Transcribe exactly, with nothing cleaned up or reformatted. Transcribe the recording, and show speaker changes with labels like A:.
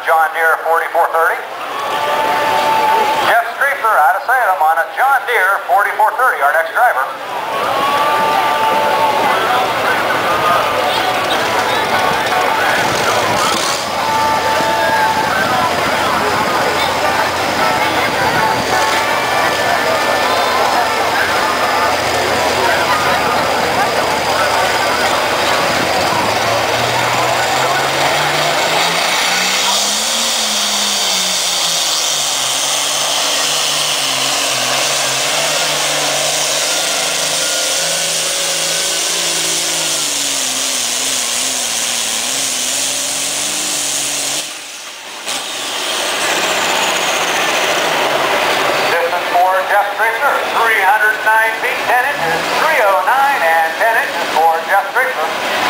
A: John Deere forty-four thirty. Jeff Streeter out of Salem on a John Deere forty-four thirty, our next driver. three hundred nine feet, ten inches, three oh nine and ten inches for Jeff Streeter.